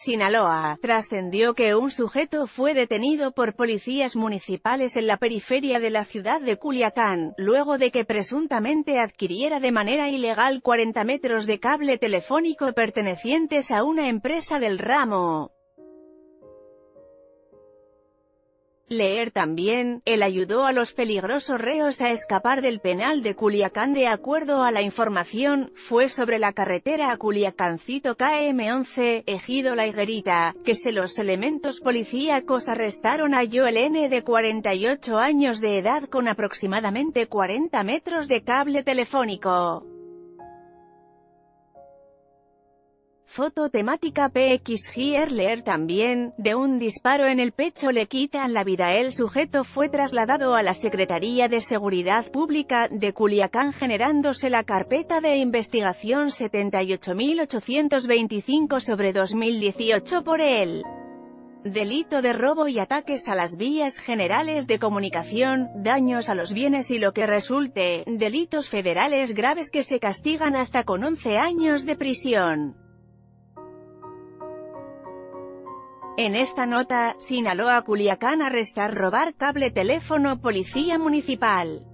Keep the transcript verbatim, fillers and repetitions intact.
Sinaloa, trascendió que un sujeto fue detenido por policías municipales en la periferia de la ciudad de Culiacán, luego de que presuntamente adquiriera de manera ilegal cuarenta metros de cable telefónico pertenecientes a una empresa del ramo. Leer también, él ayudó a los peligrosos reos a escapar del penal de Culiacán. De acuerdo a la información, fue sobre la carretera a Culiacancito K M once, Ejido La Higuerita, que se los elementos policíacos arrestaron a Joel N. de cuarenta y ocho años de edad con aproximadamente cuarenta metros de cable telefónico. Foto temática P X Here. Leer también, de un disparo en el pecho le quitan la vida. El sujeto fue trasladado a la Secretaría de Seguridad Pública de Culiacán, generándose la carpeta de investigación setenta y ocho mil ochocientos veinticinco sobre dos mil dieciocho por el delito de robo y ataques a las vías generales de comunicación, daños a los bienes y lo que resulte, delitos federales graves que se castigan hasta con once años de prisión. En esta nota, Sinaloa, Culiacán arrestar robar cable teléfono policía municipal.